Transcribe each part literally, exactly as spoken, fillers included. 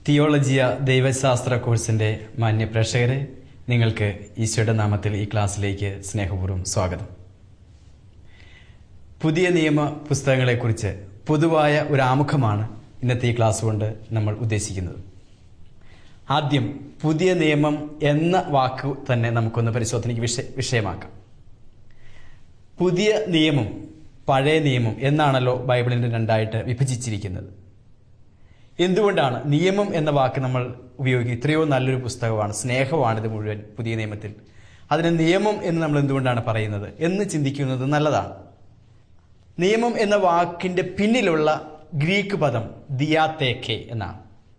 Theologia ദൈവശാസ്ത്ര കോഴ്സിൻ്റെ മാന്യ പ്രേക്ഷകരെ, നിങ്ങൾക്ക് ഈശോയുടെ നാമത്തിൽ ഈ ക്ലാസ്സിലേക്ക് സ്നേഹപൂർവ്വം സ്വാഗതം. പുതിയ നിയമ പുസ്തകങ്ങളെക്കുറിച്ച് പൊതുവായ ഒരു ആമുഖമാണ് ഇന്നത്തെ ഈ ക്ലാസ് കൊണ്ട് നമ്മൾ ഉദ്ദേശിക്കുന്നത്. ആദ്യം പുതിയ നിയമം എന്ന വാക്ക് തന്നെ നമുക്കൊന്ന് പരിശോധനയ്ക്ക് വിഷയ വിഷയമാക്കാം. പുതിയ നിയമം, പഴയ നിയമം എന്നാണല്ലോ ബൈബിളിനെ രണ്ടായിട്ട് വിഭജിച്ചിരിക്കുന്നത്. എന്തുകൊണ്ടാണ് നിയമം എന്ന വാക്ക് നമ്മൾ ഉപയോഗിക്കുക? ഇത്രയോ നല്ലൊരു പുസ്തകമാണ്, സ്നേഹമാണിത് മുഴുവൻ പുതിയ നിയമത്തിൽ. അതിന് നിയമം എന്ന് നമ്മൾ എന്തുകൊണ്ടാണ് പറയുന്നത് എന്ന് ചിന്തിക്കുന്നത് നല്ലതാണ്. നിയമം എന്ന വാക്കിൻ്റെ പിന്നിലുള്ള ഗ്രീക്ക് പദം ദിയാതേക്കെ എന്നാണ്.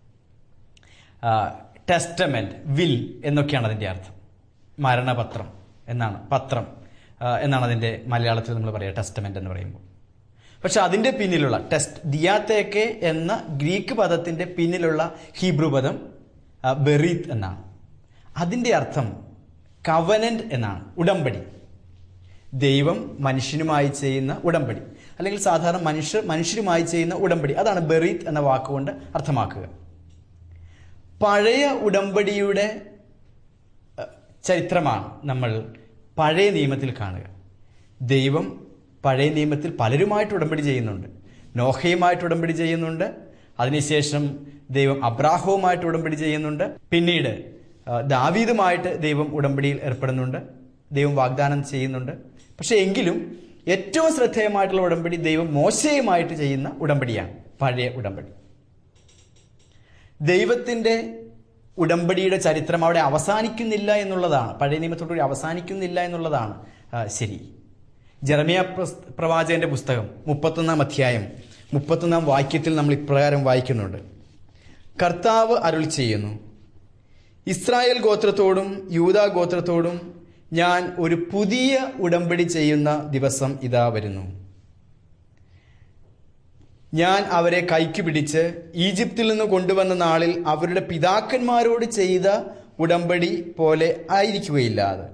ടെസ്റ്റമെന്റ്, വിൽ എന്നൊക്കെയാണ് അതിൻ്റെ അർത്ഥം. മരണപത്രം എന്നാണ്, പത്രം എന്നാണ് അതിൻ്റെ മലയാളത്തിൽ നമ്മൾ പറയുക, ടെസ്റ്റമെന്റ് എന്ന് പറയുമ്പോൾ. പക്ഷെ അതിൻ്റെ പിന്നിലുള്ള ടെസ്റ്റ് ദിയാതേക്കെ എന്ന ഗ്രീക്ക് പദത്തിൻ്റെ പിന്നിലുള്ള ഹീബ്രു പദം ബെറീത്ത് എന്നാണ്. അതിൻ്റെ അർത്ഥം കവനന്റ് എന്നാണ്, ഉടമ്പടി. ദൈവം മനുഷ്യനുമായി ചെയ്യുന്ന ഉടമ്പടി, അല്ലെങ്കിൽ സാധാരണ മനുഷ്യർ മനുഷ്യരുമായി ചെയ്യുന്ന ഉടമ്പടി, അതാണ് ബെറീത്ത് എന്ന വാക്കുകൊണ്ട് അർത്ഥമാക്കുക. പഴയ ഉടമ്പടിയുടെ ചരിത്രമാണ് നമ്മൾ പഴയ നിയമത്തിൽ കാണുക. ദൈവം പഴയ നിയമത്തിൽ പലരുമായിട്ട് ഉടമ്പടി ചെയ്യുന്നുണ്ട്. നോഹയുമായിട്ട് ഉടമ്പടി ചെയ്യുന്നുണ്ട്. അതിനുശേഷം ദൈവം അബ്രാഹവുമായിട്ട് ഉടമ്പടി ചെയ്യുന്നുണ്ട്. പിന്നീട് ദാവീദുമായിട്ട് ദൈവം ഉടമ്പടിയിൽ ഏർപ്പെടുന്നുണ്ട്. ദൈവം വാഗ്ദാനം ചെയ്യുന്നുണ്ട്. പക്ഷെ എങ്കിലും ഏറ്റവും ശ്രദ്ധേയമായിട്ടുള്ള ഉടമ്പടി ദൈവം മോശയുമായിട്ട് ചെയ്യുന്ന ഉടമ്പടിയാണ്, പഴയ ഉടമ്പടി. ദൈവത്തിൻ്റെ ഉടമ്പടിയുടെ ചരിത്രം അവിടെ അവസാനിക്കുന്നില്ല എന്നുള്ളതാണ്, പഴയ നിയമത്തോടുകൂടി അവസാനിക്കുന്നില്ല എന്നുള്ളതാണ് ശരി. ജെറമിയ പ്രവാചകന്റെ പുസ്തകം മുപ്പത്തൊന്നാം അധ്യായം മുപ്പത്തൊന്നാം വാക്യത്തിൽ നമ്മൾ ഇപ്രകാരം വായിക്കുന്നുണ്ട്: കർത്താവ് അരുൾ ചെയ്യുന്നു, ഇസ്രായേൽ ഗോത്രത്തോടും യൂദാ ഗോത്രത്തോടും ഞാൻ ഒരു പുതിയ ഉടമ്പടി ചെയ്യുന്ന ദിവസം ഇതാ വരുന്നു. ഞാൻ അവരെ കൈക്ക് പിടിച്ച് ഈജിപ്തിൽ നിന്ന് കൊണ്ടുവന്ന നാളിൽ അവരുടെ പിതാക്കന്മാരോട് ചെയ്ത ഉടമ്പടി പോലെ ആയിരിക്കുകയില്ല അത്.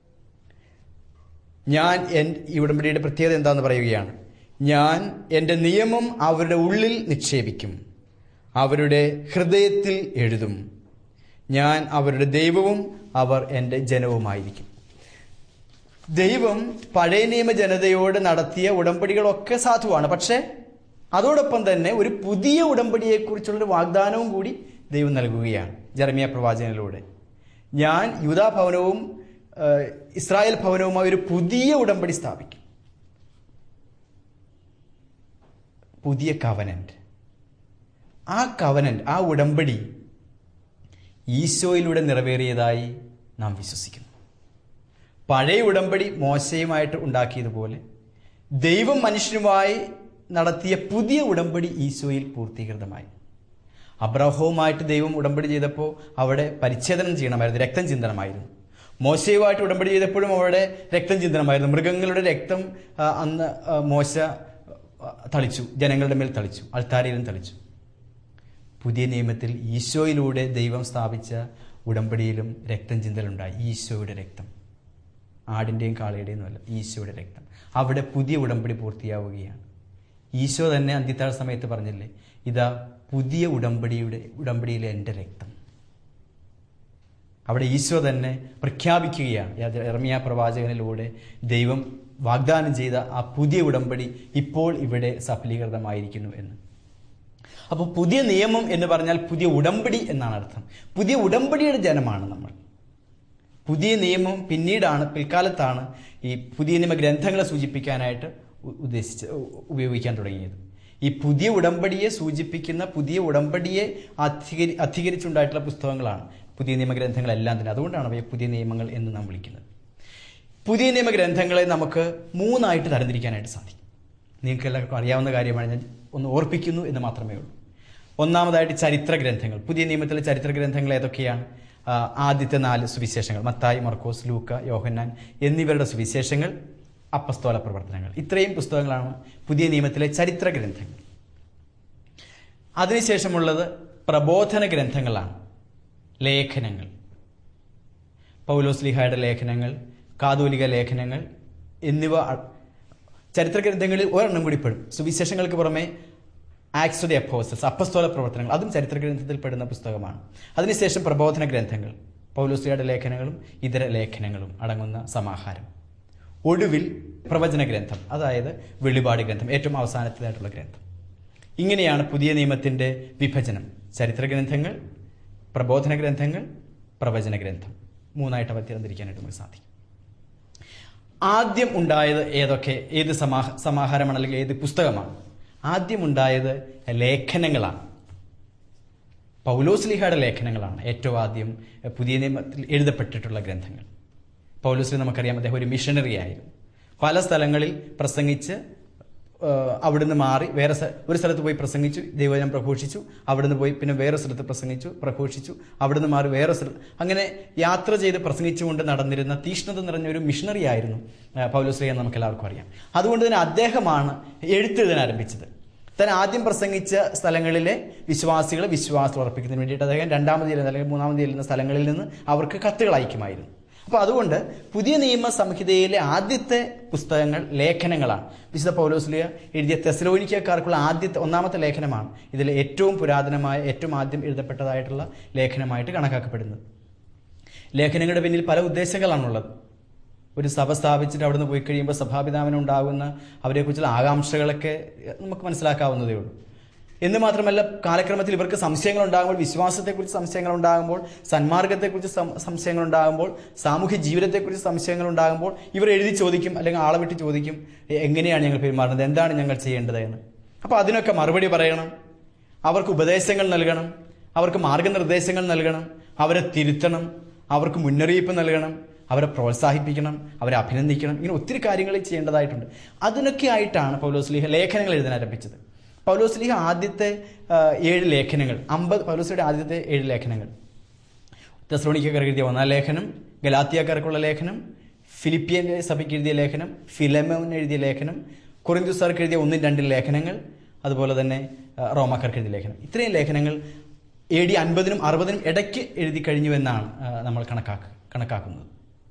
ഞാൻ എൻ ഈ ഉടമ്പടിയുടെ പ്രത്യേകത എന്താണെന്ന് പറയുകയാണ്. ഞാൻ എൻ്റെ നിയമം അവരുടെ ഉള്ളിൽ നിക്ഷേപിക്കും, അവരുടെ ഹൃദയത്തിൽ എഴുതും. ഞാൻ അവരുടെ ദൈവവും അവർ എൻ്റെ ജനവുമായിരിക്കും. ദൈവം പഴയ നിയമ ജനതയോട് നടത്തിയ ഉടമ്പടികളൊക്കെ സാധുവാണ്. പക്ഷേ അതോടൊപ്പം തന്നെ ഒരു പുതിയ ഉടമ്പടിയെക്കുറിച്ചുള്ളൊരു വാഗ്ദാനവും കൂടി ദൈവം നൽകുകയാണ് ജെറമിയ പ്രവാചകനിലൂടെ. ഞാൻ യൂദാ ഭവനവും ഇസ്രായേൽ ഭവനവുമായി ഒരു പുതിയ ഉടമ്പടി സ്ഥാപിക്കും. പുതിയ കവനന്റ്. ആ കവനന്റ്, ആ ഉടമ്പടി ഈശോയിലൂടെ നിറവേറിയതായി നാം വിശ്വസിക്കുന്നു. പഴയ ഉടമ്പടി മോശയുമായിട്ട് ഉണ്ടാക്കിയതുപോലെ ദൈവം മനുഷ്യനുമായി നടത്തിയ പുതിയ ഉടമ്പടി ഈശോയിൽ പൂർത്തീകൃതമായി. അബ്രാഹവുമായിട്ട് ദൈവം ഉടമ്പടി ചെയ്തപ്പോൾ അവിടെ പരിച്ഛേദനം ചെയ്യണമായിരുന്നു, രക്തം ചിന്തനമായിരുന്നു. മോശയുമായിട്ട് ഉടമ്പടി ചെയ്തപ്പോഴും അവിടെ രക്തം ചിന്തനമായിരുന്നു. മൃഗങ്ങളുടെ രക്തം അന്ന് മോശ തളിച്ചു, ജനങ്ങളുടെ മേൽ തളിച്ചു, അൾത്താരയിലും തളിച്ചു. പുതിയ നിയമത്തിൽ ഈശോയിലൂടെ ദൈവം സ്ഥാപിച്ച ഉടമ്പടിയിലും രക്തം ചിന്തലുണ്ടായി. ഈശോയുടെ രക്തം, ആടിൻ്റെയും കാളയുടെയും അല്ല, ഈശോയുടെ രക്തം. അവിടെ പുതിയ ഉടമ്പടി പൂർത്തിയാവുകയാണ്. ഈശോ തന്നെ അന്ത്യത്താഴ സമയത്ത് പറഞ്ഞില്ലേ, ഇതാ പുതിയ ഉടമ്പടിയുടെ ഉടമ്പടിയിലെ എൻ്റെ രക്തം. അവിടെ ഈശോ തന്നെ പ്രഖ്യാപിക്കുകയാണ്, യെരമ്യാ പ്രവാചകനിലൂടെ ദൈവം വാഗ്ദാനം ചെയ്ത ആ പുതിയ ഉടമ്പടി ഇപ്പോൾ ഇവിടെ സഫലീകൃതമായിരിക്കുന്നു എന്ന്. അപ്പോൾ പുതിയ നിയമം എന്ന് പറഞ്ഞാൽ പുതിയ ഉടമ്പടി എന്നാണ് അർത്ഥം. പുതിയ ഉടമ്പടിയുടെ ജനമാണ് നമ്മൾ. പുതിയ നിയമം പിന്നീടാണ്, പിൽക്കാലത്താണ് ഈ പുതിയ നിയമ ഗ്രന്ഥങ്ങളെ സൂചിപ്പിക്കാനായിട്ട് ഉദ്ദേശിച്ച് ഉപയോഗിക്കാൻ തുടങ്ങിയത്. ഈ പുതിയ ഉടമ്പടിയെ സൂചിപ്പിക്കുന്ന, പുതിയ ഉടമ്പടിയെ അധികരി അധികരിച്ചുണ്ടായിട്ടുള്ള പുസ്തകങ്ങളാണ് പുതിയ നിയമഗ്രന്ഥങ്ങളെല്ലാം തന്നെ. അതുകൊണ്ടാണ് അവയെ പുതിയ നിയമങ്ങൾ എന്ന് നാം വിളിക്കുന്നത്. പുതിയ നിയമഗ്രന്ഥങ്ങളെ നമുക്ക് മൂന്നായിട്ട് തരംതിരിക്കാനായിട്ട് സാധിക്കും. നിങ്ങൾക്ക് എല്ലാവർക്കും അറിയാവുന്ന കാര്യമാണ്, ഞാൻ ഒന്ന് ഓർപ്പിക്കുന്നു എന്ന് മാത്രമേ ഉള്ളൂ. ഒന്നാമതായിട്ട് ചരിത്ര ഗ്രന്ഥങ്ങൾ. പുതിയ നിയമത്തിലെ ചരിത്ര ഗ്രന്ഥങ്ങൾ ഏതൊക്കെയാണ്? ആദ്യത്തെ നാല് സുവിശേഷങ്ങൾ, മത്തായി, മർക്കോസ്, ലൂക്ക, യോഹന്നാൻ എന്നിവരുടെ സുവിശേഷങ്ങൾ, അപ്പസ്തോല പ്രവർത്തനങ്ങൾ. ഇത്രയും പുസ്തകങ്ങളാണ് പുതിയ നിയമത്തിലെ ചരിത്ര ഗ്രന്ഥങ്ങൾ. അതിനുശേഷമുള്ളത് പ്രബോധന ഗ്രന്ഥങ്ങളാണ്, ലേഖനങ്ങൾ. പൗലോസ് ലീഹായുടെ ലേഖനങ്ങൾ, കാതോലിക ലേഖനങ്ങൾ എന്നിവ ചരിത്ര ഗ്രന്ഥങ്ങളിൽ ഒരെണ്ണം കൂടി പെടും. സുവിശേഷങ്ങൾക്ക് പുറമെ ആക്ട്സ് ഓഫ് ദി അപ്പോസ്റ്റൽസ്, അപ്പസ്തോല പ്രവർത്തനങ്ങൾ, അതും ചരിത്ര ഗ്രന്ഥത്തിൽ പെടുന്ന പുസ്തകമാണ്. അതിനുശേഷം പ്രബോധന ഗ്രന്ഥങ്ങൾ, പൗലോസ്ലിഹയുടെ ലേഖനങ്ങളും ഇതര ലേഖനങ്ങളും അടങ്ങുന്ന സമാഹാരം. ഒടുവിൽ പ്രവചന ഗ്രന്ഥം, അതായത് വെളിപാട് ഗ്രന്ഥം, ഏറ്റവും അവസാനത്തേതായിട്ടുള്ള ഗ്രന്ഥം. ഇങ്ങനെയാണ് പുതിയ നിയമത്തിൻ്റെ വിഭജനം. ചരിത്ര ഗ്രന്ഥങ്ങൾ, പ്രബോധന ഗ്രന്ഥങ്ങൾ, പ്രവചന ഗ്രന്ഥം, മൂന്നായിട്ട് അവ തിരഞ്ഞെടുക്കാനായിട്ട് നമുക്ക് സാധിക്കും. ആദ്യം ഉണ്ടായത് ഏതൊക്കെ ഏത് സമാഹ സമാഹാരമാണ് അല്ലെങ്കിൽ ഏത് പുസ്തകമാണ്? ആദ്യം ഉണ്ടായത് ലേഖനങ്ങളാണ്. പൗലോസ്ലിഹയുടെ ലേഖനങ്ങളാണ് ഏറ്റവും ആദ്യം പുതിയ നിയമത്തിൽ എഴുതപ്പെട്ടിട്ടുള്ള ഗ്രന്ഥങ്ങൾ. പൗലോസ്ലിഹ നമുക്കറിയാം, അദ്ദേഹം ഒരു മിഷണറി ആയിരുന്നു. പല സ്ഥലങ്ങളിൽ പ്രസംഗിച്ച് അവിടുന്ന് മാറി വേറെ ഒരു സ്ഥലത്ത് പോയി പ്രസംഗിച്ചു, ദൈവവചനം പ്രഘോഷിച്ചു, അവിടുന്ന് പോയി പിന്നെ വേറെ സ്ഥലത്ത് പ്രസംഗിച്ചു പ്രഘോഷിച്ചു, അവിടുന്ന് മാറി വേറെ സ്ഥലത്ത്, അങ്ങനെ യാത്ര ചെയ്ത് പ്രസംഗിച്ചുകൊണ്ട് നടന്നിരുന്ന തീഷ്ണത നിറഞ്ഞ ഒരു മിഷണറി ആയിരുന്നു പൗലോസ്ലിഹ എന്ന് നമുക്ക് എല്ലാവർക്കും അറിയാം. അതുകൊണ്ട് തന്നെ അദ്ദേഹമാണ് എഴുത്തെഴുതാൻ ആരംഭിച്ചത്. താൻ ആദ്യം പ്രസംഗിച്ച സ്ഥലങ്ങളിലെ വിശ്വാസികളെ വിശ്വാസം ഉറപ്പിക്കുന്നതിന് വേണ്ടിയിട്ട് അദ്ദേഹം രണ്ടാമത് ചെല്ലുന്ന അല്ലെങ്കിൽ മൂന്നാമത് ചെല്ലുന്ന സ്ഥലങ്ങളിൽ നിന്ന് അവർക്ക് കത്തുകൾ അയക്കുമായിരുന്നു. അപ്പോൾ അതുകൊണ്ട് പുതിയ നിയമ സംഹിതയിലെ ആദ്യത്തെ പുസ്തകങ്ങൾ ലേഖനങ്ങളാണ്. വിശുദ്ധ പൗലോസ്ലിഹ എഴുതിയ തെസ്സലോനിക്കക്കാർക്കുള്ള ആദ്യത്തെ ഒന്നാമത്തെ ലേഖനമാണ് ഇതിലെ ഏറ്റവും പുരാതനമായ ഏറ്റവും ആദ്യം എഴുതപ്പെട്ടതായിട്ടുള്ള ലേഖനമായിട്ട് കണക്കാക്കപ്പെടുന്നത്. ലേഖനങ്ങളുടെ പിന്നിൽ പല ഉദ്ദേശങ്ങളാണുള്ളത്. ഒരു സഭ സ്ഥാപിച്ചിട്ട് അവിടുന്ന് പോയി കഴിയുമ്പോൾ സഭാപിതാവിനുണ്ടാകുന്ന അവരെക്കുറിച്ചുള്ള ആകാംക്ഷകളൊക്കെ നമുക്ക് മനസ്സിലാക്കാവുന്നതേ ഉള്ളൂ. എന്ന് മാത്രമല്ല, കാലക്രമത്തിൽ ഇവർക്ക് സംശയങ്ങൾ ഉണ്ടാകുമ്പോൾ, വിശ്വാസത്തെക്കുറിച്ച് സംശയങ്ങൾ ഉണ്ടാകുമ്പോൾ, സന്മാർഗത്തെക്കുറിച്ച് സംശയങ്ങൾ ഉണ്ടാകുമ്പോൾ, സാമൂഹ്യ ജീവിതത്തെക്കുറിച്ച് സംശയങ്ങൾ ഉണ്ടാകുമ്പോൾ ഇവർ എഴുതി ചോദിക്കും, അല്ലെങ്കിൽ ആളെ വിട്ട് ചോദിക്കും, എങ്ങനെയാണ് ഞങ്ങൾ പെരുമാറുന്നത്, എന്താണ് ഞങ്ങൾ ചെയ്യേണ്ടത് എന്ന്. അപ്പോൾ അതിനൊക്കെ മറുപടി പറയണം, അവർക്ക് ഉപദേശങ്ങൾ നൽകണം, അവർക്ക് മാർഗനിർദ്ദേശങ്ങൾ നൽകണം, അവരെ തിരുത്തണം, അവർക്ക് മുന്നറിയിപ്പ് നൽകണം, അവരെ പ്രോത്സാഹിപ്പിക്കണം, അവരെ അഭിനന്ദിക്കണം. ഇങ്ങനെ ഒത്തിരി കാര്യങ്ങൾ ചെയ്യേണ്ടതായിട്ടുണ്ട്. അതിനൊക്കെ ആയിട്ടാണ് പൗലോസ്ലിഹ ലേഖനങ്ങൾ എഴുതാൻ ആരംഭിച്ചത്. പൗലോസ്ലിഹ ആദ്യത്തെ ഏഴ് ലേഖനങ്ങൾ അമ്പത് പൗലോസ്ലിഹയുടെ ആദ്യത്തെ ഏഴ് ലേഖനങ്ങൾ തെസ്സലോനിക്കക്കാർക്ക് എഴുതിയ ഒന്നാം ലേഖനം, ഗലാത്യക്കാർക്കുള്ള ലേഖനം, ഫിലിപ്പിയൻ സഭയ്ക്ക് എഴുതിയ ലേഖനം, ഫിലമോൻ എഴുതിയ ലേഖനം, കൊറിന്ത്യക്കാർക്ക് എഴുതിയ ഒന്നും രണ്ടും ലേഖനങ്ങൾ, അതുപോലെ തന്നെ റോമാക്കാർക്ക് എഴുതിയ ലേഖനം. ഇത്രയും ലേഖനങ്ങൾ എ ഡി അൻപതിനും അറുപതിനും ഇടയ്ക്ക് എഴുതി കഴിഞ്ഞുവെന്നാണ് നമ്മൾ കണക്കാക്ക കണക്കാക്കുന്നത്.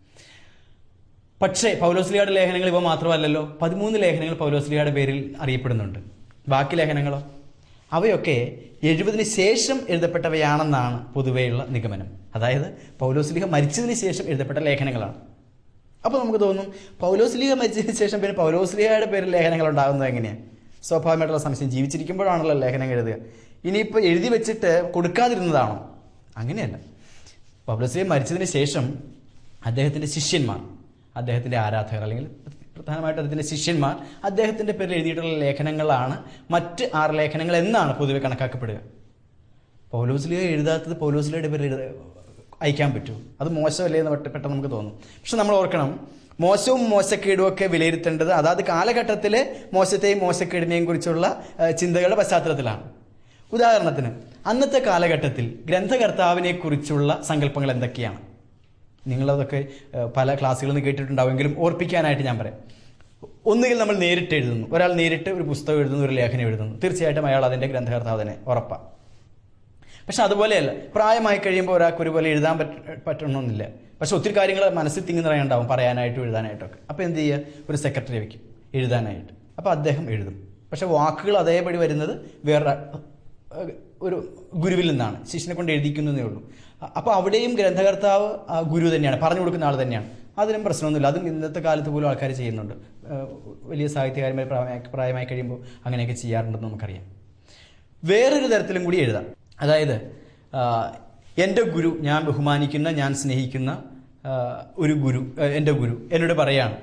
പക്ഷേ പൗലോസ്ലിഹയുടെ ലേഖനങ്ങൾ ഇവ മാത്രമല്ലല്ലോ, പതിമൂന്ന് ലേഖനങ്ങൾ പൗലോസ്ലിഹയുടെ പേരിൽ അറിയപ്പെടുന്നുണ്ട്. ബാക്കി ലേഖനങ്ങളോ? അവയൊക്കെ എഴുപതിന് ശേഷം എഴുതപ്പെട്ടവയാണെന്നാണ് പൊതുവെയുള്ള നിഗമനം. അതായത് പൗലോസ്ലിഹ മരിച്ചതിന് ശേഷം എഴുതപ്പെട്ട ലേഖനങ്ങളാണ്. അപ്പോൾ നമുക്ക് തോന്നും, പൗലോസ്ലിഹ മരിച്ചതിന് ശേഷം പിന്നെ പൗലോസ്ലിഹയുടെ പേരിൽ ലേഖനങ്ങൾ ഉണ്ടാകുന്നത് എങ്ങനെയാണ്? സ്വാഭാവികമായിട്ടുള്ള സംശയം. ജീവിച്ചിരിക്കുമ്പോഴാണല്ലോ ലേഖനങ്ങൾ എഴുതുക. ഇനിയിപ്പോൾ എഴുതി വെച്ചിട്ട് കൊടുക്കാതിരുന്നതാണോ? അങ്ങനെയല്ല. പൗലോസ്ലിഹ മരിച്ചതിന് ശേഷം അദ്ദേഹത്തിൻ്റെ ശിഷ്യന്മാർ, അദ്ദേഹത്തിൻ്റെ ആരാധകർ, അല്ലെങ്കിൽ പ്രധാനമായിട്ടും അദ്ദേഹത്തിൻ്റെ ശിഷ്യന്മാർ അദ്ദേഹത്തിൻ്റെ പേരിൽ എഴുതിയിട്ടുള്ള ലേഖനങ്ങളാണ് മറ്റ് ആറ് ലേഖനങ്ങൾ എന്നാണ് പൊതുവെ കണക്കാക്കപ്പെടുക. പൗലോസ്ലിഹ എഴുതാത്തത് പൗലോസ്ലിഹയുടെ പേരിൽ എഴുത അയക്കാൻ പറ്റുമോ? അത് മോശമല്ലേ എന്ന് പെട്ടെന്ന് നമുക്ക് തോന്നും. പക്ഷെ നമ്മൾ ഓർക്കണം, മോശവും മോശക്കേടും ഒക്കെ വിലയിരുത്തേണ്ടത് അതാത് കാലഘട്ടത്തിലെ മോശത്തെയും മോശക്കേടിനെയും കുറിച്ചുള്ള ചിന്തകളുടെ പശ്ചാത്തലത്തിലാണ്. ഉദാഹരണത്തിന്, അന്നത്തെ കാലഘട്ടത്തിൽ ഗ്രന്ഥകർത്താവിനെ കുറിച്ചുള്ള സങ്കല്പങ്ങൾ എന്തൊക്കെയാണ്? നിങ്ങളതൊക്കെ പല ക്ലാസ്സുകളിൽ നിന്ന് കേട്ടിട്ടുണ്ടാവുമെങ്കിലും ഓർപ്പിക്കാനായിട്ട് ഞാൻ പറയാം. ഒന്നുകിൽ നമ്മൾ നേരിട്ട് എഴുതുന്നു, ഒരാൾ നേരിട്ട് ഒരു പുസ്തകം എഴുതുന്നു, ഒരു ലേഖനം എഴുതുന്നു, തീർച്ചയായിട്ടും അയാൾ അതിൻ്റെ ഗ്രന്ഥകർത്താവ് തന്നെ, ഉറപ്പാണ്. പക്ഷെ അതുപോലെയല്ല, പ്രായമായി കഴിയുമ്പോൾ ഒരാൾക്ക് ഒരുപോലെ എഴുതാൻ പറ്റ പറ്റണമെന്നില്ല. പക്ഷെ ഒത്തിരി കാര്യങ്ങൾ മനസ്സിൽ തിങ്ങി നിറയുണ്ടാവും, പറയാനായിട്ടും എഴുതാനായിട്ടൊക്കെ. അപ്പോൾ എന്ത് ചെയ്യുക? ഒരു സെക്രട്ടറി വയ്ക്കും എഴുതാനായിട്ട്. അപ്പോൾ അദ്ദേഹം എഴുതും. പക്ഷെ വാക്കുകൾ അതേപടി വരുന്നത് വേറെ ഒരു ഗുരുവിൽ നിന്നാണ്, ശിഷ്യനെ കൊണ്ട് എഴുതിക്കുന്നതേ ഉള്ളൂ. അപ്പോൾ അവിടെയും ഗ്രന്ഥകർത്താവ് ഗുരു തന്നെയാണ്, പറഞ്ഞു കൊടുക്കുന്ന ആൾ തന്നെയാണ്. അതിനും പ്രശ്നമൊന്നുമില്ല. അതും ഇന്നത്തെ കാലത്ത് പോലും ആൾക്കാർ ചെയ്യുന്നുണ്ട്. വലിയ സാഹിത്യകാരന്മാർ പ്രായമായി കഴിയുമ്പോൾ അങ്ങനെയൊക്കെ ചെയ്യാറുണ്ടെന്ന് നമുക്കറിയാം. വേറൊരു തരത്തിലും കൂടി എഴുതാം. അതായത്, എൻ്റെ ഗുരു, ഞാൻ ബഹുമാനിക്കുന്ന, ഞാൻ സ്നേഹിക്കുന്ന ഒരു ഗുരു, എൻ്റെ ഗുരു എന്നോട് പറയാണ്,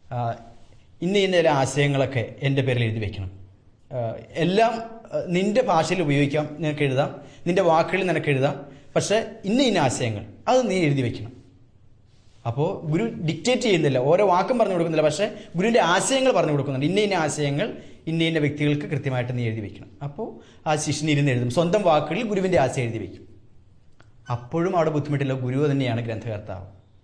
ഇന്ന ഇന്ന ചില ആശയങ്ങളൊക്കെ എൻ്റെ പേരിൽ എഴുതി വയ്ക്കണം. എല്ലാം നിൻ്റെ ഭാഷയിൽ ഉപയോഗിക്കാം, നിനക്ക് എഴുതാം, നിൻ്റെ വാക്കുകളിൽ നിനക്ക് എഴുതാം, പക്ഷേ ഇന്ന ഇന്ന ആശയങ്ങൾ അത് നീ എഴുതി വയ്ക്കണം. അപ്പോൾ ഗുരു ഡിക്റ്റേറ്റ് ചെയ്യുന്നില്ല, ഓരോ വാക്കും പറഞ്ഞു കൊടുക്കുന്നില്ല, പക്ഷേ ഗുരുവിൻ്റെ ആശയങ്ങൾ പറഞ്ഞു കൊടുക്കുന്നുണ്ട്. ഇന്ന ഇന്ന ആശയങ്ങൾ ഇന്ന ഇന്ന വ്യക്തികൾക്ക് കൃത്യമായിട്ട് നീ എഴുതി വയ്ക്കണം. അപ്പോൾ ആ ശിഷ്യൻ ഇരുന്ന് എഴുതും, സ്വന്തം വാക്കുകളിൽ ഗുരുവിൻ്റെ ആശയം എഴുതി വയ്ക്കും. അപ്പോഴും അവിടെ ബുദ്ധിമുട്ടില്ല, ഗുരു തന്നെയാണ് ഗ്രന്ഥകർത്താവ്.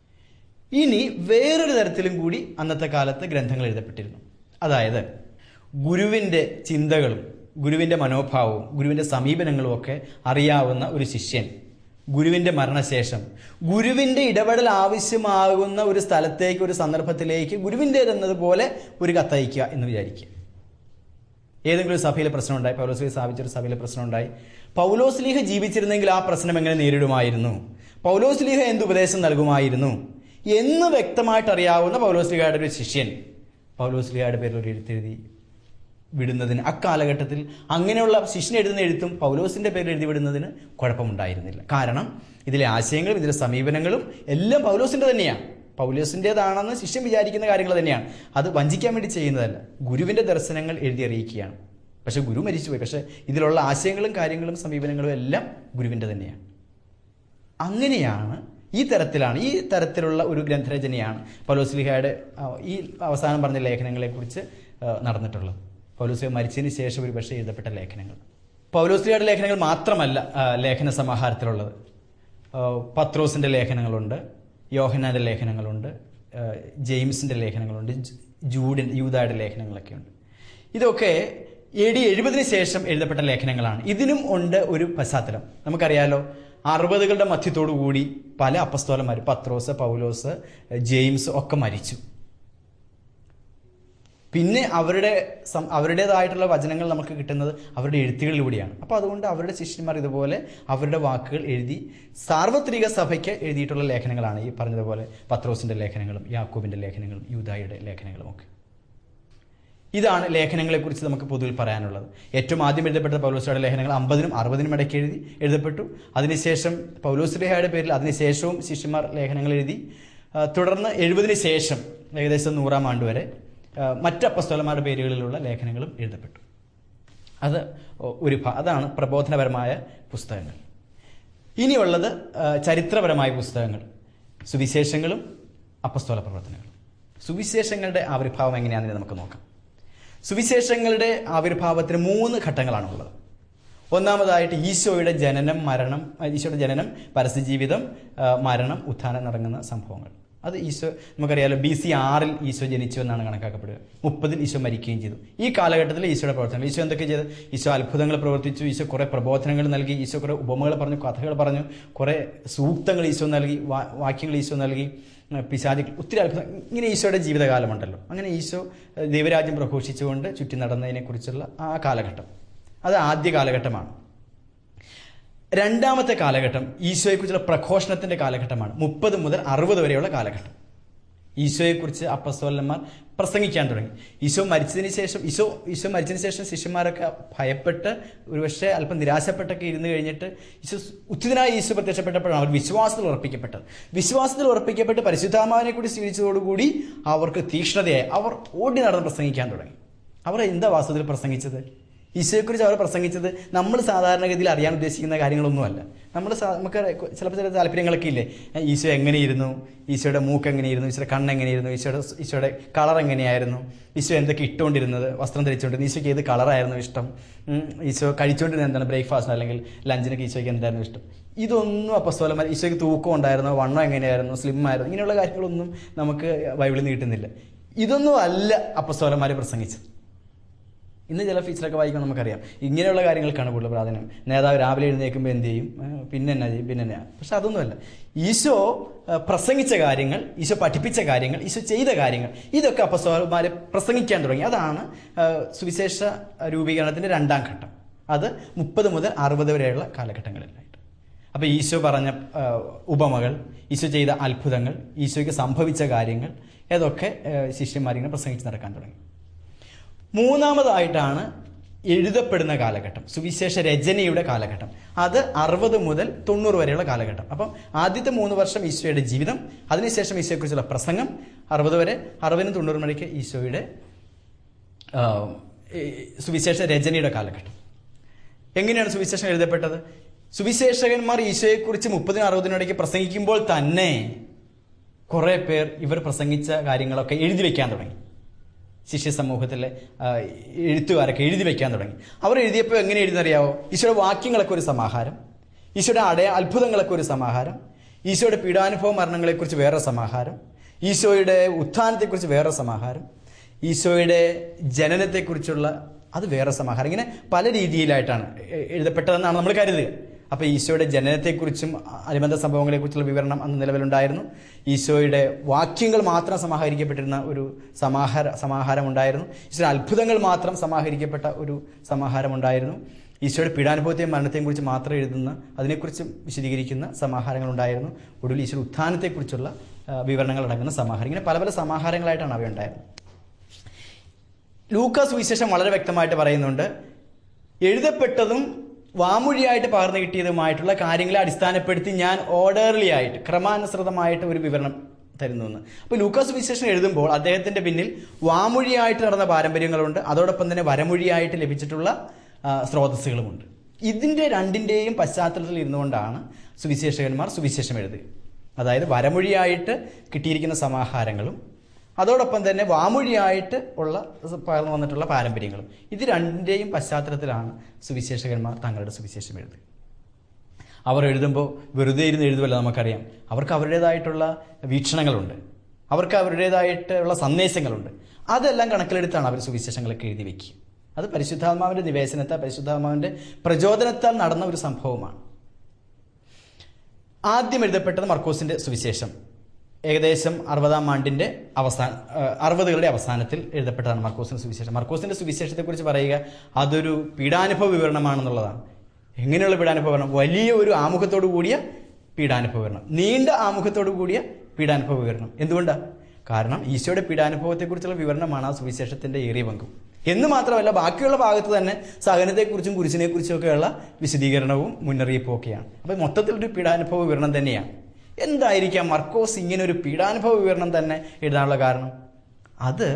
ഇനി വേറൊരു തരത്തിലും കൂടി അന്നത്തെ കാലത്ത് ഗ്രന്ഥങ്ങൾ എഴുതപ്പെട്ടിരുന്നു. അതായത്, ഗുരുവിൻ്റെ ചിന്തകളും ഗുരുവിൻ്റെ മനോഭാവവും ഗുരുവിൻ്റെ സമീപനങ്ങളും ഒക്കെ അറിയാവുന്ന ഒരു ശിഷ്യൻ ഗുരുവിൻ്റെ മരണശേഷം ഗുരുവിൻ്റെ ഇടപെടൽ ആവശ്യമാകുന്ന ഒരു സ്ഥലത്തേക്ക്, ഒരു സന്ദർഭത്തിലേക്ക് ഗുരുവിൻ്റേതെന്നതുപോലെ ഒരു കത്തയക്കുക എന്ന് വിചാരിക്കുക. ഏതെങ്കിലും ഒരു സഭയിലെ പ്രശ്നം ഉണ്ടായി, പൗലോസ്ലീഹ സ്ഥാപിച്ചൊരു സഭയിലെ പ്രശ്നം ഉണ്ടായി. പൗലോസ്ലീഹ ജീവിച്ചിരുന്നെങ്കിൽ ആ പ്രശ്നം എങ്ങനെ നേരിടുമായിരുന്നു, പൗലോസ്ലീഹ എന്ത് ഉപദേശം നൽകുമായിരുന്നു എന്ന് വ്യക്തമായിട്ട് അറിയാവുന്ന പൗലോസ്ലീഹയുടെ ഒരു ശിഷ്യൻ പൗലോസ്ലീഹയുടെ പേരിൽ ഒരു എഴുത്തെഴുതി വിടുന്നതിന് അക്കാലഘട്ടത്തിൽ അങ്ങനെയുള്ള ശിഷ്യൻ എഴുതുന്ന എഴുത്തും പൗലോസിന്റെ പേരിൽ എഴുതി വിടുന്നതിന് കുഴപ്പമുണ്ടായിരുന്നില്ല. കാരണം ഇതിലെ ആശയങ്ങളും ഇതിലെ സമീപനങ്ങളും എല്ലാം പൗലോസിന്റെ തന്നെയാണ്. പൗലോസിൻ്റെതാണെന്ന് ശിഷ്യൻ വിചാരിക്കുന്ന കാര്യങ്ങൾ തന്നെയാണ്. അത് വഞ്ചിക്കാൻ വേണ്ടി ചെയ്യുന്നതല്ല. ഗുരുവിന്റെ ദർശനങ്ങൾ എഴുതി അറിയിക്കുകയാണ്. പക്ഷെ ഗുരു മരിച്ചുപോയി. പക്ഷെ ഇതിലുള്ള ആശയങ്ങളും കാര്യങ്ങളും സമീപനങ്ങളും എല്ലാം ഗുരുവിന്റെ തന്നെയാണ്. അങ്ങനെയാണ് ഈ തരത്തിലാണ് ഈ തരത്തിലുള്ള ഒരു ഗ്രന്ഥരചനയാണ് പൗലോസ്ലീഹയുടെ ഈ അവസാനം പറഞ്ഞ ലേഖനങ്ങളെക്കുറിച്ച് നടന്നിട്ടുള്ളത്. പൗലോസ്ലീഹ മരിച്ചതിന് ശേഷം ഒരു പക്ഷേ എഴുതപ്പെട്ട ലേഖനങ്ങൾ. പൗലോസ്ലീഹയുടെ ലേഖനങ്ങൾ മാത്രമല്ല ലേഖന സമാഹാരത്തിലുള്ളത്. പത്രോസിന്റെ ലേഖനങ്ങളുണ്ട്, യോഹന്നാന്റെ ലേഖനങ്ങളുണ്ട്, ജെയിംസിന്റെ ലേഖനങ്ങളുണ്ട്, ജൂഡിൻ യൂദായുടെ ലേഖനങ്ങളൊക്കെ ഉണ്ട്. ഇതൊക്കെ എ ഡി എഴുപതിന് ശേഷം എഴുതപ്പെട്ട ലേഖനങ്ങളാണ്. ഇതിനും ഉണ്ട് ഒരു പശ്ചാത്തലം. നമുക്കറിയാലോ, അറുപതുകളുടെ മധ്യത്തോടു കൂടി പല അപ്പസ്തോലന്മാർ, പത്രോസ്, പൗലോസ്, ജെയിംസ് ഒക്കെ മരിച്ചു. പിന്നെ അവരുടെ അവരുടേതായിട്ടുള്ള വചനങ്ങൾ നമുക്ക് കിട്ടുന്നത് അവരുടെ എഴുത്തുകളിലൂടെയാണ്. അപ്പോൾ അതുകൊണ്ട് അവരുടെ ശിഷ്യന്മാർ ഇതുപോലെ അവരുടെ വാക്കുകൾ എഴുതി സാർവത്രിക സഭയ്ക്ക് എഴുതിയിട്ടുള്ള ലേഖനങ്ങളാണ് ഈ പറഞ്ഞതുപോലെ പത്രോസിന്റെ ലേഖനങ്ങളും യാക്കോബിന്റെ ലേഖനങ്ങളും യൂദായുടെ ലേഖനങ്ങളും ഒക്കെ. ഇതാണ് ലേഖനങ്ങളെക്കുറിച്ച് നമുക്ക് പൊതുവിൽ പറയാനുള്ളത്. ഏറ്റവും ആദ്യം എഴുതപ്പെട്ട പൗലോസ്ലീഹയുടെ ലേഖനങ്ങൾ അമ്പതിനും അറുപതിനും ഇടയ്ക്ക് എഴുതി എഴുതപ്പെട്ടു. അതിനുശേഷം പൗലോസ്ലീഹയുടെ പേരിൽ അതിനുശേഷവും ശിഷ്യന്മാർ ലേഖനങ്ങൾ എഴുതി. തുടർന്ന് എഴുപതിന് ശേഷം ഏകദേശം നൂറാം ആണ്ട് വരെ മറ്റ് അപ്പസ്തോലന്മാരുടെ പേരുകളിലുള്ള ലേഖനങ്ങളും എഴുതപ്പെട്ടു. അത് ഒരു അതാണ് പ്രബോധനപരമായ പുസ്തകങ്ങൾ. ഇനിയുള്ളത് ചരിത്രപരമായ പുസ്തകങ്ങൾ, സുവിശേഷങ്ങളും അപ്പസ്തോല പ്രവർത്തനങ്ങളും. സുവിശേഷങ്ങളുടെ ആവിർഭാവം എങ്ങനെയാണെന്ന് നമുക്ക് നോക്കാം. സുവിശേഷങ്ങളുടെ ആവിർഭാവത്തിന് മൂന്ന് ഘട്ടങ്ങളാണുള്ളത്. ഒന്നാമതായിട്ട് ഈശോയുടെ ജനനം, മരണം, ഈശോയുടെ ജനനം, പരസ്യജീവിതം, മരണം, ഉത്ഥാനം നടങ്ങുന്ന സംഭവങ്ങൾ. അത് ഈശോ നമുക്കറിയാലോ, ബി സി ആറിൽ ഈശോ ജനിച്ചു എന്നാണ് കണക്കാക്കപ്പെടുക. മുപ്പതിൽ ഈശോ മരിക്കുകയും ചെയ്തു. ഈ കാലഘട്ടത്തിൽ ഈശോയുടെ പ്രവർത്തനങ്ങൾ, ഈശോ എന്തൊക്കെ ചെയ്ത്? ഈശോ അത്ഭുതങ്ങൾ പ്രവർത്തിച്ചു, ഈശോ കുറെ പ്രബോധനങ്ങൾ നൽകി, ഈശോ കുറെ ഉപമകൾ പറഞ്ഞു, കഥകൾ പറഞ്ഞു, കുറെ സൂക്തങ്ങൾ ഈശോ നൽകി, വാക്യങ്ങൾ ഈശോ നൽകി, പിശാചികൾ, ഒത്തിരി അത്ഭുതം. ഇങ്ങനെ ഈശോയുടെ ജീവിതകാലമുണ്ടല്ലോ. അങ്ങനെ ഈശോ ദൈവരാജ്യം പ്രഘോഷിച്ചുകൊണ്ട് ചുറ്റി നടന്നതിനെ കുറിച്ചുള്ള ആ കാലഘട്ടം, അത് ആദ്യ കാലഘട്ടമാണ്. രണ്ടാമത്തെ കാലഘട്ടം ഈശോയെക്കുറിച്ചുള്ള പ്രഘോഷണത്തിന്റെ കാലഘട്ടമാണ്. മുപ്പത് മുതൽ അറുപത് വരെയുള്ള കാലഘട്ടം. ഈശോയെക്കുറിച്ച് അപ്പസ്തോലന്മാർ പ്രസംഗിക്കാൻ തുടങ്ങി. ഈശോ മരിച്ചതിന് ശേഷം ഈശോ ഈശോ മരിച്ചതിന് ശേഷം ശിഷ്യന്മാരൊക്കെ ഭയപ്പെട്ട് ഒരുപക്ഷെ അല്പം നിരാശപ്പെട്ടൊക്കെ ഇരുന്ന് കഴിഞ്ഞിട്ട് ഈശോ ഉത്തിതനായ ഈശോ പ്രത്യക്ഷപ്പെട്ടപ്പോഴാണ് അവർ വിശ്വാസത്തിൽ ഉറപ്പിക്കപ്പെട്ടത്. വിശ്വാസത്തിൽ ഉറപ്പിക്കപ്പെട്ട് പരിശുദ്ധാത്മാവിനെ കൂടി സ്വീകരിച്ചതോടുകൂടി അവർക്ക് തീക്ഷ്ണതയായി. അവർ ഓടി നടന്ന് പ്രസംഗിക്കാൻ തുടങ്ങി. അവർ എന്താ വാസ്തവത്തിൽ പ്രസംഗിച്ചത്? ഈശോയെക്കുറിച്ച് അവർ പ്രസംഗിച്ചത് നമ്മൾ സാധാരണഗതിയിൽ അറിയാൻ ഉദ്ദേശിക്കുന്ന കാര്യങ്ങളൊന്നുമല്ല. നമ്മൾ നമുക്ക് ചിലപ്പോൾ ചില താല്പര്യങ്ങളൊക്കെ ഇല്ലേ, ഈശോ എങ്ങനെയിരുന്നു, ഈശോയുടെ മൂക്ക് എങ്ങനെയായിരുന്നു, ഈശോയുടെ കണ്ണ് എങ്ങനെയായിരുന്നു, ഈശോയുടെ ഈശോയുടെ കളർ എങ്ങനെയായിരുന്നു, ഈശോ എന്തൊക്കെ ഇട്ടുകൊണ്ടിരുന്നത്, വസ്ത്രം ധരിച്ചുകൊണ്ടിരുന്നത്, ഈശോയ്ക്ക് ഏത് കളറായിരുന്നു ഇഷ്ടം, ഈശോ കഴിച്ചുകൊണ്ടിരുന്നത് എന്താണ്, ബ്രേക്ക്ഫാസ്റ്റ് അല്ലെങ്കിൽ ലഞ്ചിനൊക്കെ ഈശോയ്ക്ക് എന്തായിരുന്നു ഇഷ്ടം, ഇതൊന്നും അപ്പസ്തോലന്മാർ, ഈശോയ്ക്ക് തൂക്കം ഉണ്ടായിരുന്നോ, വണ്ണം എങ്ങനെയായിരുന്നു, സ്ലിം ആയിരുന്നു, ഇങ്ങനെയുള്ള കാര്യങ്ങളൊന്നും നമുക്ക് ബൈബിളിൽ നിന്ന് കിട്ടുന്നില്ല. ഇതൊന്നും അല്ല അപ്പസ്തോലന്മാർ പ്രസംഗിച്ചത്. ഇന്ന് ചില ഫീച്ചറൊക്കെ വായിക്കുമ്പോൾ നമുക്കറിയാം ഇങ്ങനെയുള്ള കാര്യങ്ങൾക്കാണ് കൂടുതൽ പ്രാധാന്യം. നേതാവ് രാവിലെ എഴുന്നേൽക്കുമ്പോൾ എന്ത് ചെയ്യും, പിന്നെ എന്നാ ചെയ്യും, പിന്നെ എന്നാ. പക്ഷെ അതൊന്നുമല്ല. ഈശോ പ്രസംഗിച്ച കാര്യങ്ങൾ, ഈശോ പഠിപ്പിച്ച കാര്യങ്ങൾ, ഈശോ ചെയ്ത കാര്യങ്ങൾ, ഇതൊക്കെ അപ്പസ്തോലന്മാരെ പ്രസംഗിക്കാൻ തുടങ്ങി. അതാണ് സുവിശേഷ രൂപീകരണത്തിന്റെ രണ്ടാം ഘട്ടം. അത് മുപ്പത് മുതൽ അറുപത് വരെയുള്ള കാലഘട്ടങ്ങളിലായിട്ട്. അപ്പോൾ ഈശോ പറഞ്ഞ ഉപമകൾ, ഈശോ ചെയ്ത അത്ഭുതങ്ങൾ, ഈശോയ്ക്ക് സംഭവിച്ച കാര്യങ്ങൾ, ഇതൊക്കെ ശിഷ്യന്മാരിങ്ങനെ പ്രസംഗിച്ച് നടക്കാൻ തുടങ്ങി. മൂന്നാമതായിട്ടാണ് എഴുതപ്പെടുന്ന കാലഘട്ടം, സുവിശേഷ രചനയുടെ കാലഘട്ടം. അത് അറുപത് മുതൽ തൊണ്ണൂറ് വരെയുള്ള കാലഘട്ടം. അപ്പം ആദ്യത്തെ മൂന്ന് വർഷം ഈശോയുടെ ജീവിതം, അതിനുശേഷം ഈശോയെക്കുറിച്ചുള്ള പ്രസംഗം, അറുപത് വരെ, അറുപതിനും തൊണ്ണൂറ് മണിക്ക് ഈശോയുടെ സുവിശേഷ രചനയുടെ കാലഘട്ടം. എങ്ങനെയാണ് സുവിശേഷം എഴുതപ്പെട്ടത്? സുവിശേഷകന്മാർ ഈശോയെക്കുറിച്ച് മുപ്പതിനും അറുപതിനും ഇടയ്ക്ക് പ്രസംഗിക്കുമ്പോൾ തന്നെ കുറെ പേർ ഇവർ പ്രസംഗിച്ച കാര്യങ്ങളൊക്കെ എഴുതി വെക്കാൻ തുടങ്ങി. ശിഷ്യ സമൂഹത്തിലെ എഴുത്തുകാരൊക്കെ എഴുതി വെക്കാൻ തുടങ്ങി. അവർ എഴുതിയപ്പോൾ എങ്ങനെ എഴുതുന്നറിയാവോ? ഈശോയുടെ വാക്യങ്ങളൊക്കെ ഒരു സമാഹാരം, ഈശോയുടെ അടയ അത്ഭുതങ്ങളൊക്കെ ഒരു സമാഹാരം, ഈശോയുടെ പീഡാനുഭവ മരണങ്ങളെക്കുറിച്ച് വേറെ സമാഹാരം, ഈശോയുടെ ഉത്ഥാനത്തെക്കുറിച്ച് വേറെ സമാഹാരം, ഈശോയുടെ ജനനത്തെക്കുറിച്ചുള്ള അത് വേറെ സമാഹാരം. ഇങ്ങനെ പല രീതിയിലായിട്ടാണ് എഴുതപ്പെട്ടതെന്നാണ് നമ്മൾ കരുതുക. അപ്പോൾ ഈശോയുടെ ജനനത്തെക്കുറിച്ചും അനുബന്ധ സംഭവങ്ങളെക്കുറിച്ചുള്ള വിവരണം അന്ന് നിലവിലുണ്ടായിരുന്നു. ഈശോയുടെ വാക്യങ്ങൾ മാത്രം സമാഹരിക്കപ്പെട്ടിരുന്ന ഒരു സമാഹാര സമാഹാരമുണ്ടായിരുന്നു. ഈശോയുടെ അത്ഭുതങ്ങൾ മാത്രം സമാഹരിക്കപ്പെട്ട ഒരു സമാഹാരമുണ്ടായിരുന്നു. ഈശോയുടെ പീഡാനുഭവത്തെയും മരണത്തെയും കുറിച്ച് മാത്രം എഴുതുന്ന, അതിനെക്കുറിച്ച് വിശദീകരിക്കുന്ന സമാഹാരങ്ങളുണ്ടായിരുന്നു. ഒടുവിൽ ഈശോയുടെ ഉത്ഥാനത്തെക്കുറിച്ചുള്ള വിവരണങ്ങൾ അടങ്ങുന്ന സമാഹാരം. ഇങ്ങനെ പല പല സമാഹാരങ്ങളായിട്ടാണ് അവയുണ്ടായിരുന്നത്. ലൂക്കാ സുവിശേഷം വളരെ വ്യക്തമായിട്ട് പറയുന്നുണ്ട്, എഴുതപ്പെട്ടതും വാമൊഴിയായിട്ട് പകർന്നു കിട്ടിയതുമായിട്ടുള്ള കാര്യങ്ങളെ അടിസ്ഥാനപ്പെടുത്തി ഞാൻ ഓർഡർലി ആയിട്ട് ക്രമാനുസൃതമായിട്ട് ഒരു വിവരണം തരുന്നു എന്ന്. അപ്പോൾ ലൂക്കാ സുവിശേഷം എഴുതുമ്പോൾ അദ്ദേഹത്തിന്റെ പിന്നിൽ വാമൊഴിയായിട്ട് നടന്ന പാരമ്പര്യങ്ങളുണ്ട്, അതോടൊപ്പം തന്നെ വരമൊഴിയായിട്ട് ലഭിച്ചിട്ടുള്ള സ്രോതസ്സുകളുമുണ്ട്. ഇതിൻ്റെ രണ്ടിൻ്റെയും പശ്ചാത്തലത്തിൽ ഇരുന്നുകൊണ്ടാണ് സുവിശേഷകന്മാർ സുവിശേഷം എഴുതുക. അതായത് വരമൊഴിയായിട്ട് കിട്ടിയിരിക്കുന്ന സമാഹാരങ്ങളും അതോടൊപ്പം തന്നെ വാമൊഴിയായിട്ട് ഉള്ള പകർന്നു വന്നിട്ടുള്ള പാരമ്പര്യങ്ങളും, ഇത് രണ്ടിൻ്റെയും പശ്ചാത്തലത്തിലാണ് സുവിശേഷകന്മാർ തങ്ങളുടെ സുവിശേഷം എഴുതുക. അവർ എഴുതുമ്പോൾ വെറുതെ ഇരുന്ന് എഴുതുമല്ലോ, നമുക്കറിയാം. അവർക്ക് അവരുടേതായിട്ടുള്ള വീക്ഷണങ്ങളുണ്ട്, അവർക്ക് അവരുടേതായിട്ടുള്ള സന്ദേശങ്ങളുണ്ട്. അതെല്ലാം കണക്കിലെടുത്താണ് അവർ സുവിശേഷങ്ങളൊക്കെ എഴുതി വയ്ക്കുക. അത് പരിശുദ്ധാത്മാവിൻ്റെ നിവേശനത്താൽ, പരിശുദ്ധാത്മാവിൻ്റെ പ്രചോദനത്താൽ നടന്ന ഒരു സംഭവമാണ്. ആദ്യം എഴുതപ്പെട്ടത് മർക്കോസിൻ്റെ സുവിശേഷം ഏകദേശം അറുപതാം ആണ്ടിൻ്റെ അവസാന അറുപതുകളുടെ അവസാനത്തിൽ എഴുതപ്പെട്ടതാണ് മർക്കോസിൻ്റെ സുവിശേഷം. മർക്കോസിൻ്റെ സുവിശേഷത്തെക്കുറിച്ച് പറയുക അതൊരു പീഡാനുഭവ വിവരണമാണെന്നുള്ളതാണ്. എങ്ങനെയുള്ള പീഡാനുഭവ വിവരണം? വലിയ ഒരു ആമുഖത്തോടു കൂടിയ പീഡാനുഭവ വിവരണം, നീണ്ട ആമുഖത്തോടു കൂടിയ പീഡാനുഭവ വിവരണം. എന്തുകൊണ്ടാണ്? കാരണം ഈശോയുടെ പീഡാനുഭവത്തെക്കുറിച്ചുള്ള വിവരണമാണ് ആ സുവിശേഷത്തിൻ്റെ ഏറിയ പങ്കും. എന്ന് മാത്രമല്ല, ബാക്കിയുള്ള ഭാഗത്ത് തന്നെ സഹനത്തെക്കുറിച്ചും കുരിശിനെക്കുറിച്ചും ഒക്കെയുള്ള വിശദീകരണവും മുന്നറിയിപ്പും ഒക്കെയാണ്. അപ്പം മൊത്തത്തിലൊരു പീഡാനുഭവ വിവരണം തന്നെയാണ്. എന്തായിരിക്കാം മർക്കോസ് ഇങ്ങനെ ഒരു പീഡാനുഭവ വിവരണം തന്നെ എഴുതാനുള്ള കാരണം? അത്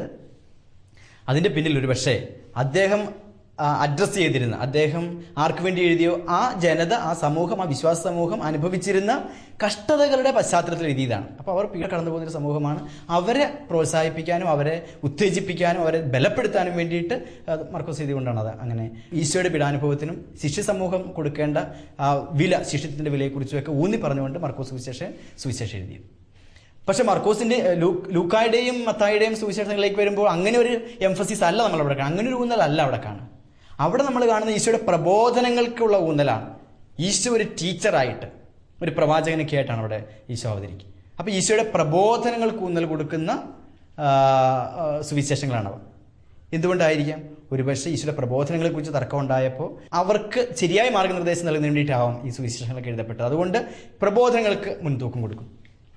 അതിൻ്റെ പിന്നിൽ ഒരു പക്ഷേ അദ്ദേഹം അഡ്രസ്സ് ചെയ്തിരുന്ന, അദ്ദേഹം ആർക്ക് വേണ്ടി എഴുതിയോ ആ ജനത, ആ സമൂഹം, ആ വിശ്വാസ സമൂഹം അനുഭവിച്ചിരുന്ന കഷ്ടതകളുടെ പശ്ചാത്തലത്തിൽ എഴുതിയതാണ്. അപ്പോൾ അവർ പീഡ കടന്നു പോകുന്നൊരു സമൂഹമാണ്. അവരെ പ്രോത്സാഹിപ്പിക്കാനും അവരെ ഉത്തേജിപ്പിക്കാനും അവരെ ബലപ്പെടുത്താനും വേണ്ടിയിട്ട് മർക്കോസ് എഴുതിക്കൊണ്ടാണ് അത് അങ്ങനെ. ഈശോയുടെ പീഡാനുഭവത്തിനും ശിഷ്യ സമൂഹം കൊടുക്കേണ്ട ആ വില, ശിഷ്യത്തിൻ്റെ വിലയെക്കുറിച്ചുമൊക്കെ ഊന്നി പറഞ്ഞുകൊണ്ട് മർക്കോസ് സുവിശേഷം സുവിശേഷം എഴുതിയത്. പക്ഷെ മർക്കോസിന്റെ ലൂ ലൂക്കായുടെയും മത്തായിയുടെയും സുവിശേഷങ്ങളിലേക്ക് വരുമ്പോൾ അങ്ങനെ ഒരു എംഫസിസ് അല്ല നമ്മൾ അവിടെ കാണും. അങ്ങനെ ഒരു ഊന്നലല്ല അവിടെ കാണും. അവിടെ നമ്മൾ കാണുന്ന ഈശോയുടെ പ്രബോധനങ്ങൾക്കുള്ള ഊന്നലാണ്. ഈശോ ഒരു ടീച്ചറായിട്ട്, ഒരു പ്രവാചകനൊക്കെ ആയിട്ടാണ് അവിടെ ഈശോ അവതരിക്കുക. അപ്പോൾ ഈശോയുടെ പ്രബോധനങ്ങൾക്ക് ഊന്നൽ കൊടുക്കുന്ന സുവിശേഷങ്ങളാണവ. എന്തുകൊണ്ടായിരിക്കാം? ഒരുപക്ഷെ ഈശോയുടെ പ്രബോധനങ്ങളെക്കുറിച്ച് തർക്കം ഉണ്ടായപ്പോൾ അവർക്ക് ശരിയായ മാർഗ്ഗനിർദ്ദേശം നൽകുന്നതിന് വേണ്ടിയിട്ടാവാം ഈ സുവിശേഷങ്ങളൊക്കെ എഴുതപ്പെട്ടത്. അതുകൊണ്ട് പ്രബോധനങ്ങൾക്ക് മുൻതൂക്കം കൊടുക്കും.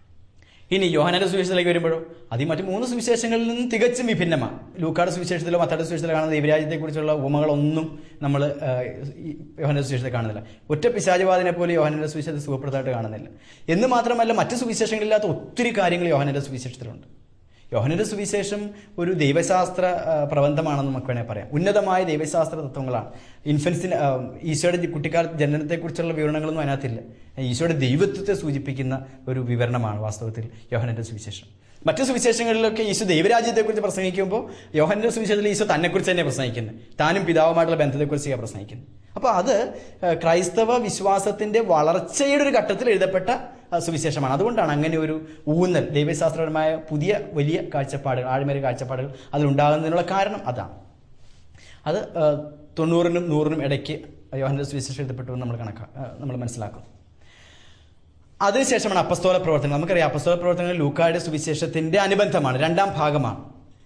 ഇനി യോഹന്നാന്റെ സുവിശേഷത്തിലേക്ക് വരുമ്പോഴോ അത് മറ്റു മൂന്ന് സുവിശേഷങ്ങളിൽ നിന്നും തികച്ചും വിഭിന്നമാണ്. ലൂക്കായുടെ സുവിശേഷത്തിലോ മത്തായിയുടെ സുവിശേഷത്തിലോ കാണുന്ന ദൈവരാജ്യത്തെക്കുറിച്ചുള്ള ഉപമകളൊന്നും നമ്മൾ യോഹന്നാന്റെ സുവിശേഷത്തിൽ കാണുന്നില്ല. ഒറ്റ പിശാചുബാധനെ പോലെ യോഹന്നാന്റെ സുവിശേഷത്തിൽ സുഖപ്രദമായിട്ട് കാണുന്നില്ല. എന്ന് മാത്രമല്ല, മറ്റു സുവിശേഷങ്ങളില്ലാത്ത ഒത്തിരി കാര്യങ്ങൾ യോഹന്നാന്റെ സുവിശേഷത്തിലുണ്ട്. യോഹന്നാന്റെ സുവിശേഷം ഒരു ദൈവശാസ്ത്ര പ്രബന്ധമാണെന്ന് നമുക്ക് വേണമെങ്കിൽ പറയാം. ഉന്നതമായ ദൈവശാസ്ത്ര തത്വങ്ങളാണ്. ഇൻഫൻസിന് ഈശോയുടെ കുട്ടിക്കാലത്ത് ജനനത്തെക്കുറിച്ചുള്ള വിവരണങ്ങളൊന്നും അതിനകത്തില്ല. ഈശോയുടെ ദൈവത്വത്തെ സൂചിപ്പിക്കുന്ന ഒരു വിവരണമാണ് വാസ്തവത്തിൽ യോഹന്നാന്റെ സുവിശേഷം. മറ്റു സുവിശേഷങ്ങളിലൊക്കെ ഈശോ ദൈവരാജ്യത്തെക്കുറിച്ച് പ്രസംഗിക്കുമ്പോൾ യോഹന്നാന്റെ സുവിശേഷത്തിൽ ഈശോ തന്നെക്കുറിച്ച് തന്നെ പ്രസംഗിക്കുന്നത്, താനും പിതാവുമായിട്ടുള്ള ബന്ധത്തെക്കുറിച്ചാണ് പ്രസംഗിക്കുന്നത്. അപ്പോൾ അത് ക്രൈസ്തവ വിശ്വാസത്തിന്റെ വളർച്ചയുടെ ഒരു ഘട്ടത്തിൽ എഴുതപ്പെട്ട സുവിശേഷമാണ്. അതുകൊണ്ടാണ് അങ്ങനെ ഒരു ഊന്നൽ, ദൈവശാസ്ത്രപരമായ പുതിയ വലിയ കാഴ്ചപ്പാടുകൾ, ആഴ്മേറിയ കാഴ്ചപ്പാടുകൾ അതിലുണ്ടാകുന്നതിനുള്ള കാരണം അതാണ്. അത് തൊണ്ണൂറിനും നൂറിനും ഇടയ്ക്ക് യോഹന്നാന്റെ സുവിശേഷം എഴുതപ്പെട്ടു എന്ന് നമ്മൾ കണക്കാ നമ്മൾ മനസ്സിലാക്കും. അതിനുശേഷമാണ് അപ്പസ്തോല പ്രവർത്തനങ്ങൾ. നമുക്കറിയാം, അപ്പസ്തോല പ്രവർത്തനങ്ങൾ ലൂക്കായുടെ സുവിശേഷത്തിന്റെ അനുബന്ധമാണ്, രണ്ടാം ഭാഗമാണ്.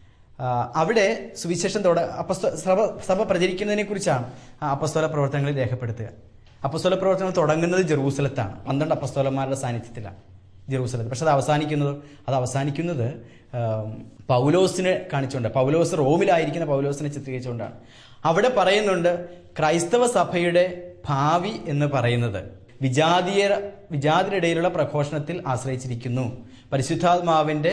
അവിടെ സുവിശേഷം തോടെ അപ്പസ്തോ സഭ സഭ പ്രചരിക്കുന്നതിനെ കുറിച്ചാണ് അപ്പസ്തോല പ്രവർത്തനങ്ങളിൽ രേഖപ്പെടുത്തുക. അപ്പസ്തോല പ്രവർത്തനങ്ങൾ തുടങ്ങുന്നത് ജെറൂസലത്താണ്, പന്ത്രണ്ട് അപ്പസ്തോലന്മാരുടെ സാന്നിധ്യത്തിലാണ് ജെറൂസലത്ത്. പക്ഷെ അത് അവസാനിക്കുന്നത് അത് അവസാനിക്കുന്നത് പൗലോസിനെ കാണിച്ചുകൊണ്ട്, പൗലോസ് റോമിലായിരിക്കുന്ന പൗലോസിനെ ചിത്രീകരിച്ചുകൊണ്ടാണ്. അവിടെ പറയുന്നുണ്ട്, ക്രൈസ്തവ സഭയുടെ ഭാവി എന്ന് പറയുന്നത് വിജാതീയ വിജാതിയുടെ ഇടയിലുള്ള പ്രഘോഷണത്തിൽ ആശ്രയിച്ചിരിക്കുന്നു. പരിശുദ്ധാത്മാവിൻ്റെ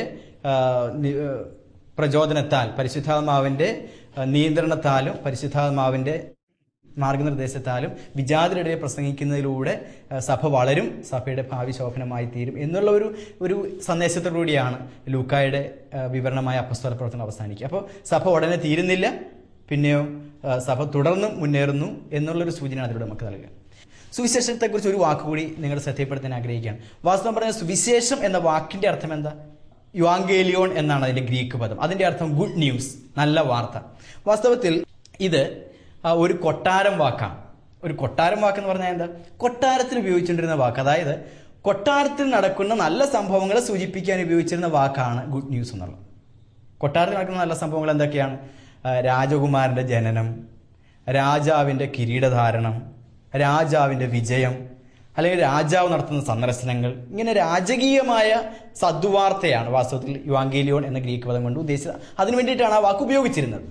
പ്രചോദനത്താൽ, പരിശുദ്ധാത്മാവിൻ്റെ നിയന്ത്രണത്താലും പരിശുദ്ധാത്മാവിൻ്റെ മാർഗനിർദ്ദേശത്താലും വിജാതിരുടെ പ്രസംഗിക്കുന്നതിലൂടെ സഭ വളരും, സഭയുടെ ഭാവി ശോഭനമായി തീരും എന്നുള്ള ഒരു ഒരു സന്ദേശത്തോടുകൂടിയാണ് ലൂക്കായുടെ വിവരണമായ അപ്പസ്തോല പ്രവർത്തനം അവസാനിക്കുക. അപ്പോൾ സഭ ഉടനെ തീരുന്നില്ല, പിന്നെയോ സഭ തുടർന്നും മുന്നേറുന്നു എന്നുള്ളൊരു സൂചനയാണ് അതിലൂടെ നമുക്ക് നൽകുക. സുവിശേഷത്തെക്കുറിച്ച് ഒരു വാക്കുകൂടി നിങ്ങളുടെ ശ്രദ്ധയപ്പെടുത്താൻ ആഗ്രഹിക്കുകയാണ്. വാസ്തവം പറഞ്ഞ സുവിശേഷം എന്ന വാക്കിന്റെ അർത്ഥം എന്താ? യുവാങ്കേലിയോൺ എന്നാണ് അതിന്റെ ഗ്രീക്ക് പദം. അതിന്റെ അർത്ഥം ഗുഡ് ന്യൂസ്, നല്ല വാർത്ത. വാസ്തവത്തിൽ ഇത് ഒരു കൊട്ടാരം വാക്കാണ്. ഒരു കൊട്ടാരം വാക്കെന്ന് പറഞ്ഞാൽ എന്താ? കൊട്ടാരത്തിൽ ഉപയോഗിച്ചുകൊണ്ടിരുന്ന വാക്ക്. അതായത് കൊട്ടാരത്തിൽ നടക്കുന്ന നല്ല സംഭവങ്ങളെ സൂചിപ്പിക്കാൻ ഉപയോഗിച്ചിരുന്ന വാക്കാണ് ഗുഡ് ന്യൂസ് എന്നുള്ളത്. കൊട്ടാരത്തിൽ നടക്കുന്ന നല്ല സംഭവങ്ങൾ എന്തൊക്കെയാണ്? രാജകുമാരൻ്റെ ജനനം, രാജാവിൻ്റെ കിരീടധാരണം, രാജാവിൻ്റെ വിജയം, അല്ലെങ്കിൽ രാജാവ് നടത്തുന്ന സന്ദർശനങ്ങൾ. ഇങ്ങനെ രാജകീയമായ സദ്വാർത്തയാണ് വാസ്തവത്തിൽ യുവാങ്കേലിയോൺ എന്ന ഗ്രീക്ക് പദം കൊണ്ട് ഉദ്ദേശിച്ചത്. അതിനു വേണ്ടിയിട്ടാണ് ആ വാക്ക് ഉപയോഗിച്ചിരുന്നത്.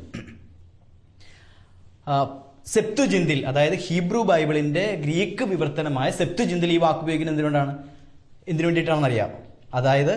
സെപ്തുജിന്തിൽ, അതായത് ഹീബ്രു ബൈബിളിന്റെ ഗ്രീക്ക് വിവർത്തനമായ സെപ്തുജിന്തിൽ ഈ വാക്ക് ഉപയോഗിക്കുന്നത് എന്തുകൊണ്ടാണ്? എന്തിനു വേണ്ടിയിട്ടാണെന്ന് അറിയാം. അതായത്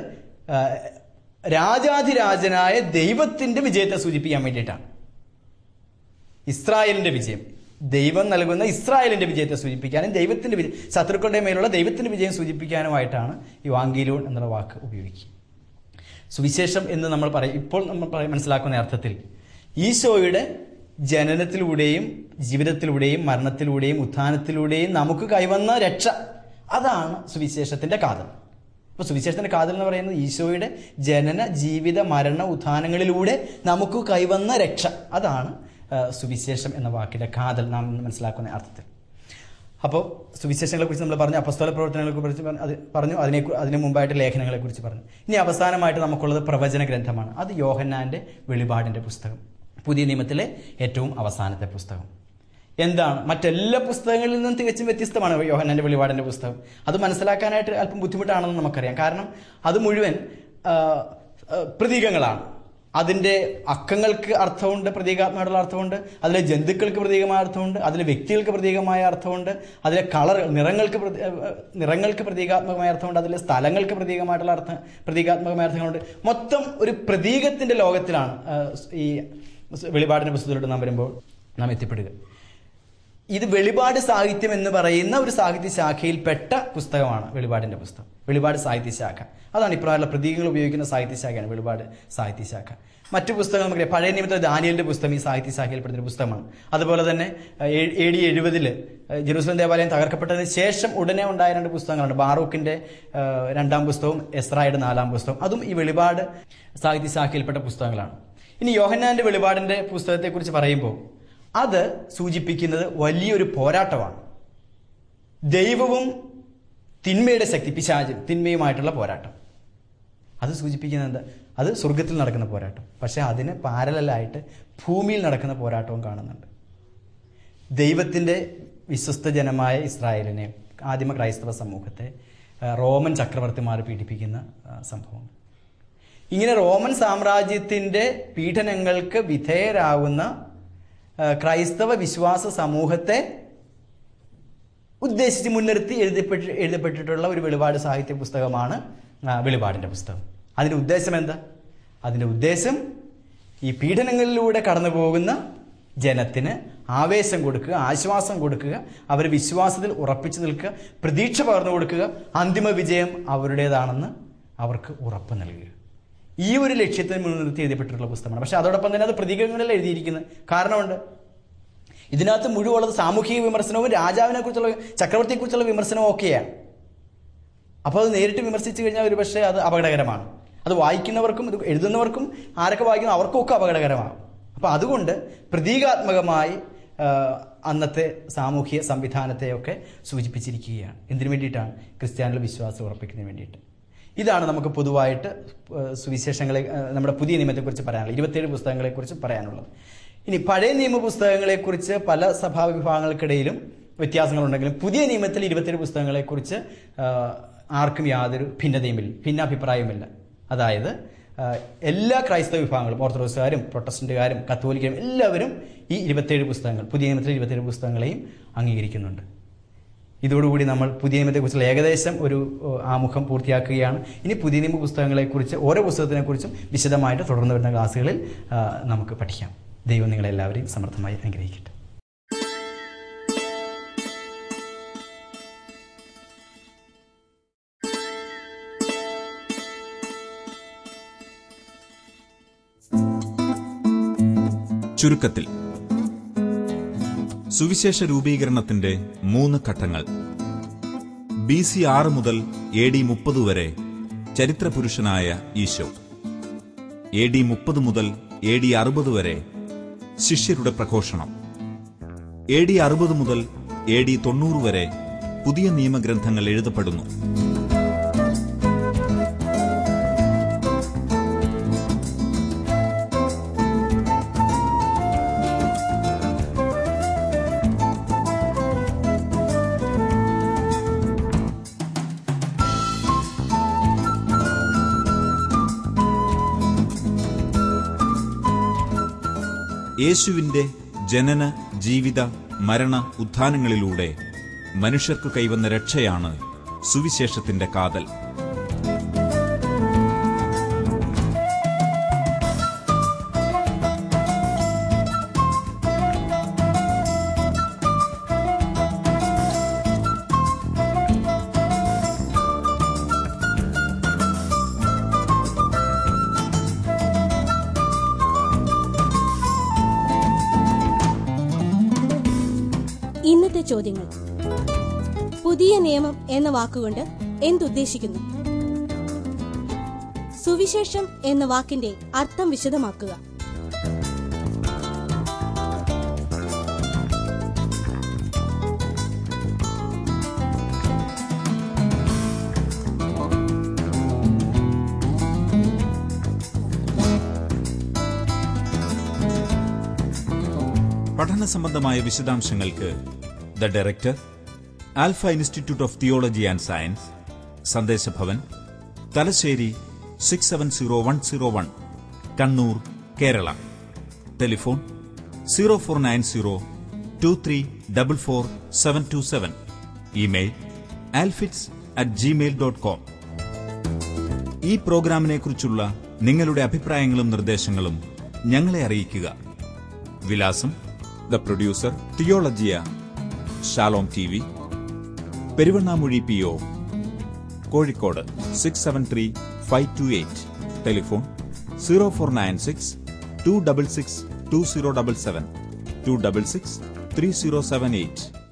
രാജാധിരാജനായ ദൈവത്തിന്റെ വിജയത്തെ സൂചിപ്പിക്കാൻ വേണ്ടിയിട്ടാണ്. ഇസ്രായേലിന്റെ വിജയം, ദൈവം നൽകുന്ന ഇസ്രായേലിന്റെ വിജയത്തെ സൂചിപ്പിക്കാനും ദൈവത്തിന്റെ വിജയം, ശത്രുക്കളുടെ മേലുള്ള ദൈവത്തിന്റെ വിജയം സൂചിപ്പിക്കാനുമായിട്ടാണ് യുവാങ്കേലിയോൺ എന്നുള്ള വാക്ക് ഉപയോഗിക്കുക. സുവിശേഷം എന്ന് നമ്മൾ പറയും, ഇപ്പോൾ നമ്മൾ മനസ്സിലാക്കുന്ന അർത്ഥത്തിൽ ഈശോയുടെ ജനനത്തിലൂടെയും ജീവിതത്തിലൂടെയും മരണത്തിലൂടെയും ഉത്ഥാനത്തിലൂടെയും നമുക്ക് കൈവന്ന രക്ഷ, അതാണ് സുവിശേഷത്തിന്റെ കാതൽ. അപ്പോൾ സുവിശേഷത്തിന്റെ കാതൽ എന്ന് പറയുന്നത് ഈശോയുടെ ജനന ജീവിത മരണ ഉത്ഥാനങ്ങളിലൂടെ നമുക്ക് കൈവന്ന രക്ഷ, അതാണ് സുവിശേഷം എന്ന വാക്കിന്റെ കാതൽ നാം മനസ്സിലാക്കുന്ന അർത്ഥത്തിൽ. അപ്പോൾ സുവിശേഷങ്ങളെ കുറിച്ച് നമ്മൾ പറഞ്ഞു, അപ്പസ്തോല പ്രവർത്തനങ്ങളെ കുറിച്ച് പറഞ്ഞു, അതിനെ അതിന് മുമ്പായിട്ട് ലേഖനങ്ങളെ കുറിച്ച് പറഞ്ഞു. ഇനി അവസാനമായിട്ട് നമുക്കുള്ളത് പ്രവചന ഗ്രന്ഥമാണ്. അത് യോഹന്നാന്റെ വെളിപാടിന്റെ പുസ്തകം, പുതിയ നിയമത്തിലെ ഏറ്റവും അവസാനത്തെ പുസ്തകം. എന്താണ്? മറ്റെല്ലാ പുസ്തകങ്ങളിൽ നിന്നും തികച്ചും വ്യത്യസ്തമാണ് യോഹന്നാന്റെ വെളിപാടിന്റെ പുസ്തകം. അത് മനസ്സിലാക്കാനായിട്ട് അല്പം ബുദ്ധിമുട്ടാണെന്ന് നമുക്കറിയാം. കാരണം അത് മുഴുവൻ പ്രതീകങ്ങളാണ്. അതിൻ്റെ അക്കങ്ങൾക്ക് അർത്ഥമുണ്ട്, പ്രതീകാത്മകമായിട്ടുള്ള അർത്ഥമുണ്ട്. അതിലെ ജന്തുക്കൾക്ക് പ്രതീകമായ അർത്ഥമുണ്ട്, അതിലെ വ്യക്തികൾക്ക് പ്രതീകമായ അർത്ഥമുണ്ട്, അതിലെ കളർ നിറങ്ങൾക്ക് നിറങ്ങൾക്ക് പ്രതീകാത്മകമായ അർത്ഥമുണ്ട്, അതിലെ സ്ഥലങ്ങൾക്ക് പ്രതീകമായിട്ടുള്ള അർത്ഥം പ്രതീകാത്മകമായ അർത്ഥങ്ങളുണ്ട്. മൊത്തം ഒരു പ്രതീകത്തിന്റെ ലോകത്തിലാണ് ഈ വെളിപാടിന്റെ പുസ്തകത്തിലോട്ട് നാം വരുമ്പോൾ നാം എത്തിപ്പെടുക. ഇത് വെളിപാട് സാഹിത്യം എന്ന് പറയുന്ന ഒരു സാഹിത്യ ശാഖയിൽപ്പെട്ട പുസ്തകമാണ് വെളിപാടിന്റെ പുസ്തകം. വെളിപാട് സാഹിത്യ ശാഖ, അതാണ് ഇപ്രകാരമുള്ള പ്രതീകങ്ങൾ ഉപയോഗിക്കുന്ന സാഹിത്യ ശാഖയാണ് വെളിപാട് സാഹിത്യ ശാഖ. മറ്റു പുസ്തകങ്ങൾ നമുക്കറിയാം, പഴയ നിയമത്തിലെ ദാനിയേലിന്റെ പുസ്തകം ഈ സാഹിത്യ ശാഖയിൽപ്പെടുന്ന പുസ്തകമാണ്. അതുപോലെ തന്നെ എ ഡി എഴുപതില് ജെറൂസലേം ദേവാലയം തകർക്കപ്പെട്ടതിന് ശേഷം ഉടനെ ഉണ്ടായ രണ്ട് പുസ്തകങ്ങളുണ്ട്. ബാറൂക്കിന്റെ രണ്ടാം പുസ്തകവും എസ്രായുടെ നാലാം പുസ്തകം, അതും ഈ വെളിപാട് സാഹിത്യ ശാഖയിൽപ്പെട്ട പുസ്തകങ്ങളാണ്. ഇനി യോഹന്നാന്റെ വെളിപാടിന്റെ പുസ്തകത്തെക്കുറിച്ച് പറയുമ്പോൾ അത് സൂചിപ്പിക്കുന്നത് വലിയൊരു പോരാട്ടമാണ്. ദൈവവും തിന്മയുടെ ശക്തി, പിശാചും തിന്മയുമായിട്ടുള്ള പോരാട്ടം. അത് സൂചിപ്പിക്കുന്നത് എന്താ? അത് സ്വർഗത്തിൽ നടക്കുന്ന പോരാട്ടം. പക്ഷെ അതിന് പാരലായിട്ട് ഭൂമിയിൽ നടക്കുന്ന പോരാട്ടവും കാണുന്നുണ്ട്. ദൈവത്തിൻ്റെ വിശ്വസ്ത ജനമായ ഇസ്രായേലിനെ, ആദിമ ക്രൈസ്തവ സമൂഹത്തെ റോമൻ ചക്രവർത്തിമാർ പീഡിപ്പിക്കുന്ന സംഭവം. ഇങ്ങനെ റോമൻ സാമ്രാജ്യത്തിൻ്റെ പീഡനങ്ങൾക്ക് വിധേയരാകുന്ന ക്രൈസ്തവ വിശ്വാസ സമൂഹത്തെ ഉദ്ദേശിച്ച് മുൻനിർത്തി എഴുതപ്പെട്ട് എഴുതപ്പെട്ടിട്ടുള്ള ഒരു വെളിപാട് സാഹിത്യ പുസ്തകമാണ് വെളിപാടിന്റെ പുസ്തകം. അതിന്റെ ഉദ്ദേശം എന്താ? അതിന്റെ ഉദ്ദേശം ഈ പീഡനങ്ങളിലൂടെ കടന്നു പോകുന്ന ജനത്തിന് ആവേശം കൊടുക്കുക, ആശ്വാസം കൊടുക്കുക, അവർ വിശ്വാസത്തിൽ ഉറപ്പിച്ചു നിൽക്കുക, പ്രതീക്ഷ പകർന്നു കൊടുക്കുക, അന്തിമ വിജയം അവരുടേതാണെന്ന് അവർക്ക് ഉറപ്പ് നൽകുക. ഈ ഒരു ലക്ഷ്യത്തിന് മുൻനിർത്തി എഴുതപ്പെട്ടിട്ടുള്ള പുസ്തകമാണ്. പക്ഷെ അതോടൊപ്പം തന്നെ അത് പ്രതീകങ്ങളിൽ എഴുതിയിരിക്കുന്നത് കാരണമുണ്ട്. ഇതിനകത്ത് മുഴുവനുള്ളത് സാമൂഹിക വിമർശനവും രാജാവിനെ കുറിച്ചുള്ള ചക്രവർത്തിയെക്കുറിച്ചുള്ള വിമർശനവും ഒക്കെയാണ്. അപ്പോൾ അത് നേരിട്ട് വിമർശിച്ചു കഴിഞ്ഞാൽ ഒരു പക്ഷേ അത് അപകടകരമാണ്. അത് വായിക്കുന്നവർക്കും ഇത് എഴുതുന്നവർക്കും ആരൊക്കെ വായിക്കുന്നു അവർക്കും ഒക്കെ അപകടകരമാകും. അപ്പോൾ അതുകൊണ്ട് പ്രതീകാത്മകമായി അന്നത്തെ സാമൂഹ്യ സംവിധാനത്തെയൊക്കെ സൂചിപ്പിച്ചിരിക്കുകയാണ്. എന്തിനു വേണ്ടിയിട്ടാണ്? ക്രിസ്ത്യാനികളുടെ വിശ്വാസം ഉറപ്പിക്കുന്നതിന് വേണ്ടിയിട്ട്. ഇതാണ് നമുക്ക് പൊതുവായിട്ട് സുവിശേഷങ്ങളെ, നമ്മുടെ പുതിയ നിയമത്തെക്കുറിച്ച് പറയാനുള്ളത്. ഇരുപത്തിയേഴ് പുസ്തകങ്ങളെക്കുറിച്ച് പറയാനുള്ളത്. ഇനി പഴയ നിയമ പുസ്തകങ്ങളെക്കുറിച്ച് പല സഭാവിഭാഗങ്ങൾക്കിടയിലും വ്യത്യാസങ്ങളുണ്ടെങ്കിലും പുതിയ നിയമത്തിൽ ഇരുപത്തിയേഴ് പുസ്തകങ്ങളെക്കുറിച്ച് ആർക്കും യാതൊരു ഭിന്നതയുമില്ല, ഭിന്നാഭിപ്രായവുമില്ല. അതായത് എല്ലാ ക്രൈസ്തവ വിഭാഗങ്ങളും, ഓർത്തഡോക്സുകാരും പ്രൊട്ടസ്റ്റന്റുകാരും കത്തോലിക്കരും എല്ലാവരും ഈ ഇരുപത്തിയേഴ് പുസ്തകങ്ങൾ, പുതിയ നിയമത്തിലെ ഇരുപത്തിയേഴ് പുസ്തകങ്ങളെയും അംഗീകരിക്കുന്നുണ്ട്. ഇതോടുകൂടി നമ്മൾ പുതിയ നിയമത്തെക്കുറിച്ചുള്ള ഏകദേശം ഒരു ആമുഖം പൂർത്തിയാക്കുകയാണ്. ഇനി പുതിയ നിയമ പുസ്തകങ്ങളെക്കുറിച്ച് ഓരോ പുസ്തകത്തിനെക്കുറിച്ചും വിശദമായിട്ട് തുടർന്ന് വരുന്ന ക്ലാസ്സുകളിൽ നമുക്ക് പഠിക്കാം. ദൈവം നിങ്ങളെല്ലാവരെയും സമൃദ്ധമായി അനുഗ്രഹിക്കട്ടെ. ചുരുക്കത്തിൽ സുവിശേഷ രൂപീകരണത്തിന്റെ മൂന്ന് ഘട്ടങ്ങൾ. ബി സി ആറ് മുതൽ എ ഡി മുപ്പത് വരെ ചരിത്രപുരുഷനായ ഈശോ. എ ഡി മുപ്പത് മുതൽ എ ഡി അറുപത് വരെ ശിഷ്യരുടെ പ്രഘോഷണം. എ ഡി അറുപത് മുതൽ എ ഡി തൊണ്ണൂറ് വരെ പുതിയ നിയമഗ്രന്ഥങ്ങൾ എഴുതപ്പെടുന്നു. യേശുവിന്റെ ജനന, ജീവിത, മരണ, ഉത്ഥാനങ്ങളിലൂടെ മനുഷ്യർക്കു കൈവന്ന രക്ഷയാണ് സുവിശേഷത്തിന്റെ കാതൽ. ഇന്നത്തെ ചോദ്യങ്ങൾ: പുതിയ നിയമം എന്ന വാക്കുകൊണ്ട് എന്തുദ്ദേശിക്കുന്നു? സുവിശേഷം എന്ന വാക്കിന്റെ അർത്ഥം വിശദമാക്കുക. പഠന സംബന്ധമായ വിശദാംശങ്ങൾക്ക് the director, Alpha institute of theology and science, Sandeshabhavan, Thalassery six seven zero one zero one, Kannur, Kerala. Telephone zero four nine zero two three double four seven two seven. Email alfits at Gmail dot com. ഈ പ്രോഗ്രാമിനെ കുറിച്ചുള്ള നിങ്ങളുടെ അഭിപ്രായങ്ങളും നിർദ്ദേശങ്ങളും ഞങ്ങളെ അറിയിക്കുക. വിലാസം: the producer, Theologia, Shalom T V, Peruvannamuzhi P O, Kozhikode six seven three five two eight. Telephone zero four nine six two double six two zero double seven, two double six three zero seven eight.